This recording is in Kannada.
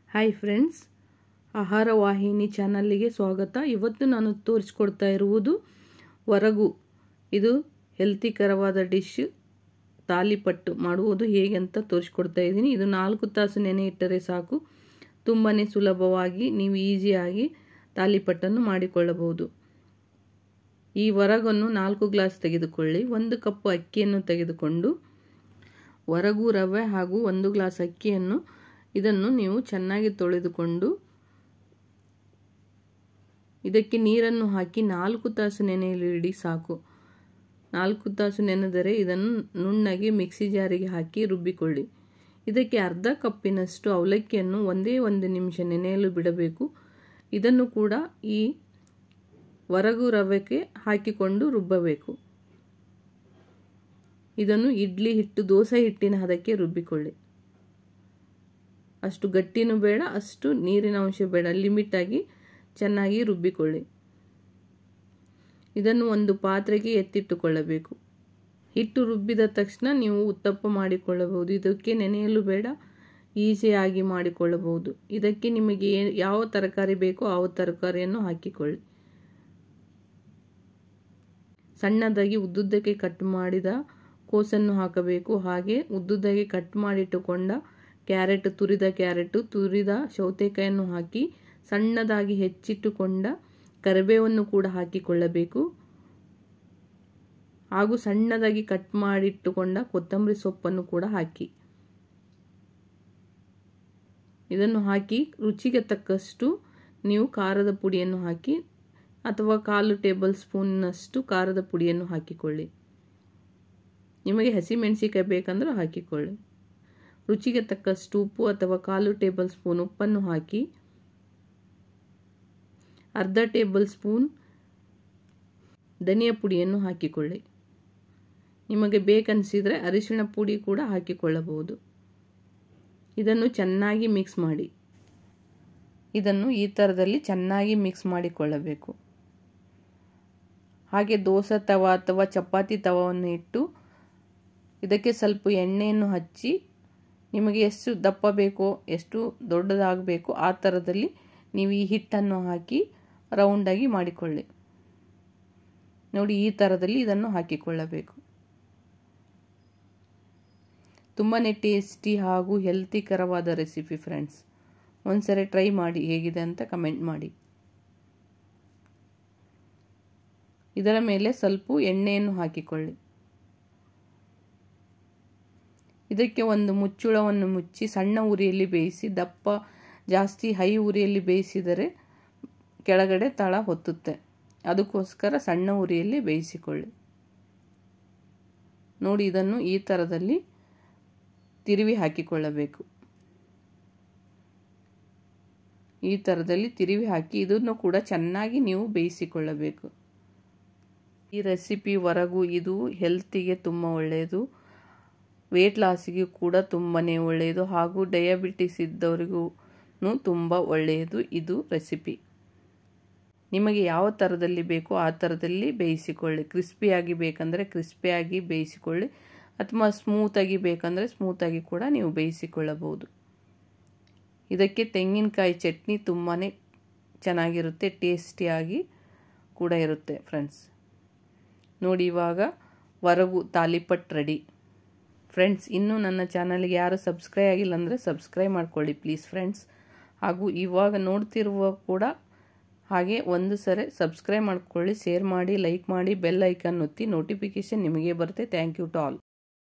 ಹಾಯ್ ಫ್ರೆಂಡ್ಸ್, ಆಹಾರ ವಾಹಿನಿ ಚಾನಲ್ಗೆ ಸ್ವಾಗತ. ಇವತ್ತು ನಾನು ತೋರಿಸ್ಕೊಡ್ತಾ ಇರುವುದು ವರಗು. ಇದು ಹೆಲ್ತಿಕರವಾದ ಡಿಶ್. ತಾಲಿಪಟ್ಟು ಮಾಡುವುದು ಹೇಗೆ ಅಂತ ತೋರಿಸ್ಕೊಡ್ತಾ ಇದ್ದೀನಿ. ಇದು 4 ತಾಸು ನೆನೆ ಇಟ್ಟರೆ ಸಾಕು. ತುಂಬಾ ಸುಲಭವಾಗಿ ನೀವು ಈಸಿಯಾಗಿ ತಾಲಿಪಟ್ಟನ್ನು ಮಾಡಿಕೊಳ್ಳಬಹುದು. ಈ ವರಗನ್ನು 4 ಗ್ಲಾಸ್ ತೆಗೆದುಕೊಳ್ಳಿ. 1 ಕಪ್ ಅಕ್ಕಿಯನ್ನು ತೆಗೆದುಕೊಂಡು ವರಗು ರವೆ ಹಾಗೂ 1 ಗ್ಲಾಸ್ ಅಕ್ಕಿಯನ್ನು ಇದನ್ನು ನೀವು ಚೆನ್ನಾಗಿ ತೊಳೆದುಕೊಂಡು ಇದಕ್ಕೆ ನೀರನ್ನು ಹಾಕಿ 4 ತಾಸು ನೆನೆಯಲಿಡಿ ಸಾಕು. 4 ತಾಸು ನೆನೆದರೆ ಇದನ್ನು ನುಣ್ಣಗೆ ಮಿಕ್ಸಿ ಜಾರಿಗೆ ಹಾಕಿ ರುಬ್ಬಿಕೊಳ್ಳಿ. ಇದಕ್ಕೆ ಅರ್ಧ ಕಪ್ಪಿನಷ್ಟು ಅವಲಕ್ಕಿಯನ್ನು ಒಂದೇ 1 ನಿಮಿಷ ನೆನೆಯಲು ಬಿಡಬೇಕು. ಇದನ್ನು ಕೂಡ ಈ ವರಗು ರವೆಗೆ ಹಾಕಿಕೊಂಡು ರುಬ್ಬಬೇಕು. ಇದನ್ನು ಇಡ್ಲಿ ಹಿಟ್ಟು, ದೋಸೆ ಹಿಟ್ಟಿನ ಹದಕ್ಕೆ ರುಬ್ಬಿಕೊಳ್ಳಿ. ಅಷ್ಟು ಗಟ್ಟಿನೂ ಬೇಡ, ಅಷ್ಟು ನೀರಿನ ಅಂಶ ಬೇಡ, ಲಿಮಿಟ್ ಆಗಿ ಚೆನ್ನಾಗಿ ರುಬ್ಬಿಕೊಳ್ಳಿ. ಇದನ್ನು ಒಂದು ಪಾತ್ರೆಗೆ ಎತ್ತಿಟ್ಟುಕೊಳ್ಳಬೇಕು. ಹಿಟ್ಟು ರುಬ್ಬಿದ ತಕ್ಷಣ ನೀವು ಉತ್ತಪ್ಪ ಮಾಡಿಕೊಳ್ಳಬಹುದು. ಇದಕ್ಕೆ ನೆನೆಯಲು ಬೇಡ, ಈಸಿಯಾಗಿ ಮಾಡಿಕೊಳ್ಳಬಹುದು. ಇದಕ್ಕೆ ನಿಮಗೆ ಯಾವ ತರಕಾರಿ ಬೇಕೋ ಆ ತರಕಾರಿಯನ್ನು ಹಾಕಿಕೊಳ್ಳಿ. ಸಣ್ಣದಾಗಿ ಉದ್ದುದ್ದಕ್ಕೆ ಕಟ್ ಮಾಡಿದ ಕೋಸನ್ನು ಹಾಕಬೇಕು. ಹಾಗೆ ಉದ್ದುದ್ದಕ್ಕೆ ಕಟ್ ಮಾಡಿಟ್ಟುಕೊಂಡ ಕ್ಯಾರೆಟ್, ತುರಿದ ಸೌತೆಕಾಯನ್ನು ಹಾಕಿ ಸಣ್ಣದಾಗಿ ಹೆಚ್ಚಿಟ್ಟುಕೊಂಡ ಕರಿಬೇವನ್ನು ಕೂಡ ಹಾಕಿಕೊಳ್ಳಬೇಕು. ಹಾಗೂ ಸಣ್ಣದಾಗಿ ಕಟ್ ಮಾಡಿಟ್ಟುಕೊಂಡ ಕೊತ್ತಂಬರಿ ಸೊಪ್ಪನ್ನು ಕೂಡ ಹಾಕಿ. ಇದನ್ನು ಹಾಕಿ ರುಚಿಗೆ ತಕ್ಕಷ್ಟು ನೀವು ಖಾರದ ಪುಡಿಯನ್ನು ಹಾಕಿ, ಅಥವಾ 1/4 ಟೇಬಲ್ ಸ್ಪೂನ್ನಷ್ಟು ಖಾರದ ಪುಡಿಯನ್ನು ಹಾಕಿಕೊಳ್ಳಿ. ನಿಮಗೆ ಹಸಿಮೆಣಸಿಕಾಯಿ ಬೇಕಂದ್ರೆ ಹಾಕಿಕೊಳ್ಳಿ. ರುಚಿಗೆ ತಕ್ಕಷ್ಟು ಉಪ್ಪು ಅಥವಾ 1/4 ಟೇಬಲ್ ಸ್ಪೂನ್ ಉಪ್ಪನ್ನು ಹಾಕಿ, ಅರ್ಧ ಟೇಬಲ್ ಸ್ಪೂನ್ ಧನಿಯಾ ಪುಡಿಯನ್ನು ಹಾಕಿಕೊಳ್ಳಿ. ನಿಮಗೆ ಬೇಕನ್ನಿಸಿದರೆ ಅರಿಶಿಣ ಪುಡಿ ಕೂಡ ಹಾಕಿಕೊಳ್ಳಬಹುದು. ಇದನ್ನು ಚೆನ್ನಾಗಿ ಮಿಕ್ಸ್ ಮಾಡಿ. ಇದನ್ನು ಈ ಥರದಲ್ಲಿ ಚೆನ್ನಾಗಿ ಮಿಕ್ಸ್ ಮಾಡಿಕೊಳ್ಳಬೇಕು. ಹಾಗೆ ದೋಸೆ ತವ ಅಥವಾ ಚಪಾತಿ ತವವನ್ನು ಇಟ್ಟು ಇದಕ್ಕೆ ಸ್ವಲ್ಪ ಎಣ್ಣೆಯನ್ನು ಹಚ್ಚಿ, ನಿಮಗೆ ಎಷ್ಟು ದಪ್ಪ ಬೇಕೋ, ಎಷ್ಟು ದೊಡ್ಡದಾಗಬೇಕೋ ಆ ಥರದಲ್ಲಿ ನೀವು ಈ ಹಿಟ್ಟನ್ನು ಹಾಕಿ ರೌಂಡಾಗಿ ಮಾಡಿಕೊಳ್ಳಿ. ನೋಡಿ, ಈ ಥರದಲ್ಲಿ ಇದನ್ನು ಹಾಕಿಕೊಳ್ಳಬೇಕು. ತುಂಬಾ ಟೇಸ್ಟಿ ಹಾಗೂ ಹೆಲ್ತಿಕರವಾದ ರೆಸಿಪಿ ಫ್ರೆಂಡ್ಸ್. ಒಂದ್ಸರಿ ಟ್ರೈ ಮಾಡಿ, ಹೇಗಿದೆ ಅಂತ ಕಮೆಂಟ್ ಮಾಡಿ. ಇದರ ಮೇಲೆ ಸ್ವಲ್ಪ ಎಣ್ಣೆಯನ್ನು ಹಾಕಿಕೊಳ್ಳಿ. ಇದಕ್ಕೆ ಒಂದು ಮುಚ್ಚಳವನ್ನು ಮುಚ್ಚಿ ಸಣ್ಣ ಉರಿಯಲ್ಲಿ ಬೇಯಿಸಿ. ಜಾಸ್ತಿ ಹೈ ಉರಿಯಲ್ಲಿ ಬೇಯಿಸಿದರೆ ಕೆಳಗಡೆ ತಳ ಹೊತ್ತುತ್ತೆ. ಅದಕ್ಕೋಸ್ಕರ ಸಣ್ಣ ಉರಿಯಲ್ಲಿ ಬೇಯಿಸಿಕೊಳ್ಳಿ. ನೋಡಿ, ಇದನ್ನು ಈ ಥರದಲ್ಲಿ ತಿರುವಿ ಹಾಕಿಕೊಳ್ಳಬೇಕು. ಈ ಥರದಲ್ಲಿ ತಿರುವಿ ಹಾಕಿ ಇದನ್ನು ಕೂಡ ಚೆನ್ನಾಗಿ ನೀವು ಬೇಯಿಸಿಕೊಳ್ಳಬೇಕು. ಈ ರೆಸಿಪಿ ವರಗು ಇದು ಹೆಲ್ತಿಗೆ ತುಂಬ ಒಳ್ಳೆಯದು. ವೇಟ್ ಲಾಸಿಗೆ ಕೂಡ ತುಂಬಾ ಒಳ್ಳೆಯದು. ಹಾಗೂ ಡಯಾಬಿಟಿಸ್ ಇದ್ದವರಿಗೂ ತುಂಬ ಒಳ್ಳೆಯದು ಇದು ರೆಸಿಪಿ. ನಿಮಗೆ ಯಾವ ಥರದಲ್ಲಿ ಬೇಕೋ ಆ ಥರದಲ್ಲಿ ಬೇಯಿಸಿಕೊಳ್ಳಿ. ಕ್ರಿಸ್ಪಿಯಾಗಿ ಬೇಕಂದರೆ ಕ್ರಿಸ್ಪಿಯಾಗಿ ಬೇಯಿಸಿಕೊಳ್ಳಿ, ಅಥವಾ ಸ್ಮೂತಾಗಿ ಬೇಕಂದರೆ ಸ್ಮೂತಾಗಿ ಕೂಡ ನೀವು ಬೇಯಿಸಿಕೊಳ್ಳಬಹುದು. ಇದಕ್ಕೆ ತೆಂಗಿನಕಾಯಿ ಚಟ್ನಿ ತುಂಬಾ ಚೆನ್ನಾಗಿರುತ್ತೆ, ಟೇಸ್ಟಿಯಾಗಿ ಕೂಡ ಇರುತ್ತೆ ಫ್ರೆಂಡ್ಸ್. ನೋಡಿ, ಇವಾಗ ವರಗು ತಾಲಿಪಟ್ಟು ರೆಡಿ. ಫ್ರೆಂಡ್ಸ್, ಇನ್ನೂ ನನ್ನ ಚಾನಲ್ಗೆ ಯಾರು ಸಬ್ಸ್ಕ್ರೈಬ್ ಆಗಿಲ್ಲ ಅಂದರೆ ಸಬ್ಸ್ಕ್ರೈಬ್ ಮಾಡ್ಕೊಳ್ಳಿ ಪ್ಲೀಸ್ ಫ್ರೆಂಡ್ಸ್. ಹಾಗೂ ಇವಾಗ ನೋಡ್ತಿರುವ ಕೂಡ ಹಾಗೆ ಒಂದು ಸರಿ ಸಬ್ಸ್ಕ್ರೈಬ್ ಮಾಡ್ಕೊಳ್ಳಿ, ಶೇರ್ ಮಾಡಿ, ಲೈಕ್ ಮಾಡಿ, ಬೆಲ್ ಐಕಾನ್ ಒತ್ತಿ. ನೋಟಿಫಿಕೇಷನ್ ನಿಮಗೆ ಬರುತ್ತೆ. Thank you to all.